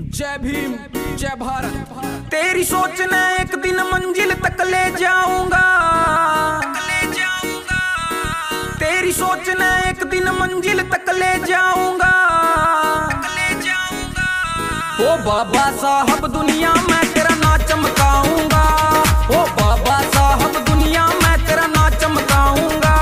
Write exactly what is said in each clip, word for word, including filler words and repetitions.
जय भीम, जय भारत। तेरी सोच ने एक दिन मंजिल तक ले जाऊंगा, तेरी सोच ने एक दिन मंजिल तक ले जाऊंगा। ओ बाबा साहब दुनिया में तेरा ना चमकाऊंगा, ओ बाबा साहब दुनिया में तेरा ना चमकाऊंगा।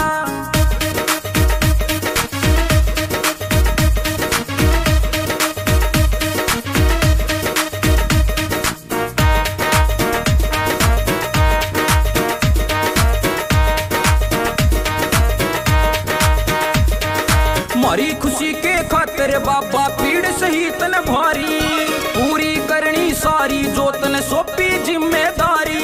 मारी खुशी के खातिर बाबा पीड़ सहित न भारी, पूरी करनी सारी जो तने सौंपी जिम्मेदारी।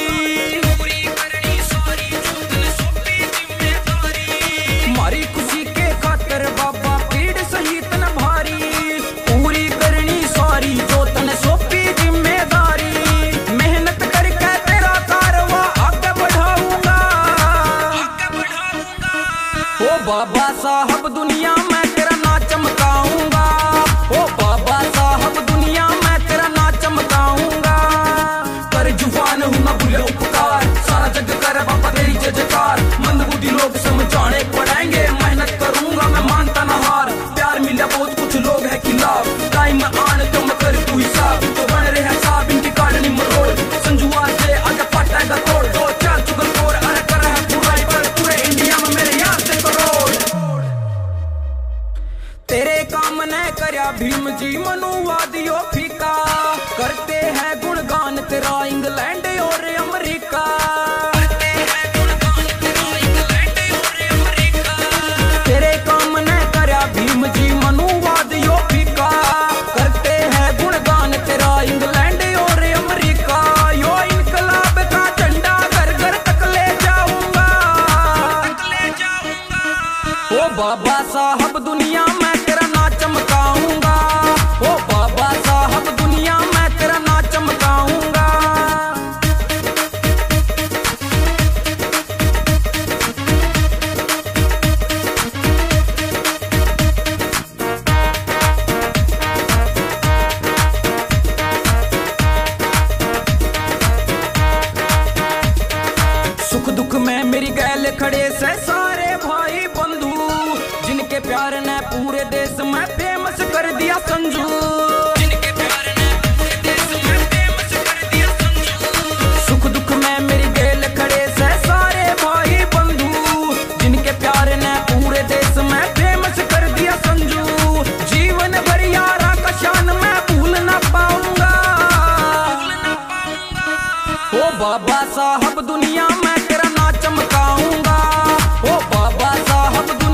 मारी खुशी के खातिर बाबा पीड़ सहित न भारी, पूरी करनी सारी जो तने सौंपी जिम्मेदारी। मेहनत करके तेरा कारवां आगे बढ़ाऊंगा, ओ बाबा साहब दुनिया में तेरा ना चमकाऊंगा, ओ बाबा साहब दुनिया में तेरा ना चमकाऊंगा। कर जुबान हूँ ना भूले उपकार, सारा जग करे बाबा तेरी जय जयकार। मंदबुद्धि लोग समझाने पड़ेंगे, मेहनत करूंगा मैं मानता ना हार। प्यार मिला बहुत कुछ लोग है खिलाफ, टाइम में आने तो मैं कर तू हिसाब। तो बन रहे साहब इनकी काटनी मरोड़, संजुआ से आगे पटाएगा तोड़। दो चार चुगल तोड़ अरे कर है बुराई पर पूरे इंडिया में मेरे याद से करोड़। तेरे काम ने करया भीम जी मनुवादियों फीका, करते हैं गुणगान तेरा इंग्लैंड और अमेरिका। तेरे काम ने करया भीम जी मनुवादियों फीका, करते हैं गुणगान तेरा इंग्लैंड और अमेरिका। यो इनकलाब का झंडा घर घर तक ले जाऊंगा, ओ बाबा साहब दुनिया में तेरा ना चमकाऊंगा, ओ बाबा साहब दुनिया में तेरा ना चमकाऊंगा। सुख दुख में मेरी गैल खड़े से सारे भाई बंधु, जिनके प्यार ने पूरे देश में फेमस कर दिया संजू। जिनके प्यार ने पूरे देश में फेमस कर दिया संजू। सुख दुख में मेरी गैल खड़े से सारे भाई बंधु, जिनके प्यार ने पूरे देश में फेमस कर दिया संजू। जीवन भर यारा का शान मैं भूल ना पाऊंगा, ओ बाबा साहब दुनिया में तेरा ना चमकाऊंगा, ओ बाबा साहब